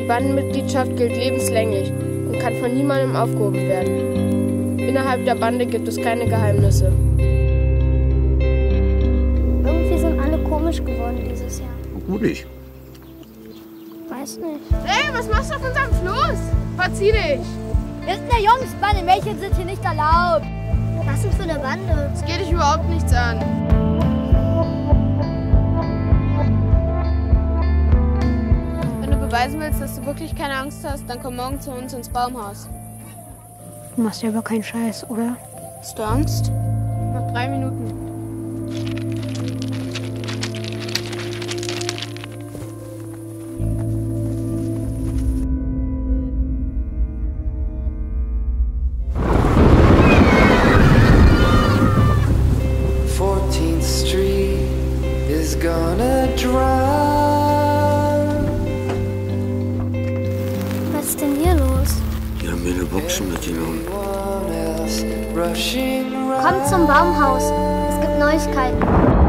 Bandenmitgliedschaft gilt lebenslänglich und kann von niemandem aufgehoben werden. Innerhalb der Bande gibt es keine Geheimnisse. Irgendwie sind alle komisch geworden dieses Jahr. Gut nicht. Weiß nicht. Hey, was machst du auf unserem Floß? Verzieh dich! Wir sind eine Jungsbande, Mädchen sind hier nicht erlaubt. Was denn für eine Bande? Es geht dich überhaupt nichts an. Wenn du beweisen willst, dass du wirklich keine Angst hast, dann komm morgen zu uns ins Baumhaus. Du machst ja aber keinen Scheiß, oder? Hast du Angst? Noch 3 Minuten. Was ist denn hier los? Die haben mir eine Boxen mitgenommen. Kommt zum Baumhaus. Es gibt Neuigkeiten.